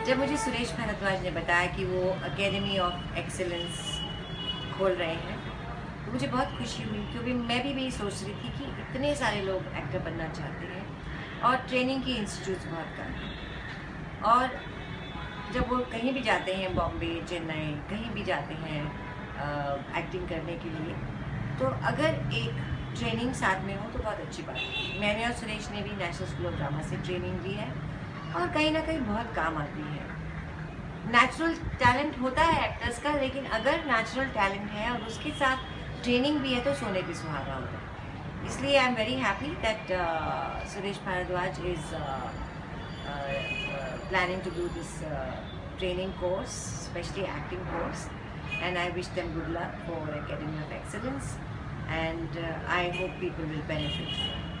जब मुझे सुरेश भारद्वाज ने बताया कि वो एकेडमी ऑफ एक्सेलेंस खोल रहे हैं तो मुझे बहुत खुशी हुई, क्योंकि मैं भी यही सोच रही थी कि इतने सारे लोग एक्टर बनना चाहते हैं और ट्रेनिंग की इंस्टीट्यूट्स बहुत कम हैं। और जब वो कहीं भी जाते हैं, बॉम्बे, चेन्नई, कहीं भी जाते हैं एक्टिंग करने के लिए, तो अगर एक ट्रेनिंग साथ में हो तो बहुत अच्छी बात है। मैंने और सुरेश ने भी नेशनल स्कूल ऑफ ड्रामा से ट्रेनिंग ली है और कहीं ना कहीं बहुत काम आती है। नेचुरल टैलेंट होता है एक्टर्स का, लेकिन अगर नेचुरल टैलेंट है और उसके साथ ट्रेनिंग भी है तो सोने पे सुहागा होता है। इसलिए I am very happy that Suresh Bhardwaj is planning to do this training course, especially acting course, and I wish them good luck for Academy of Excellence, and I hope people will benefit from it.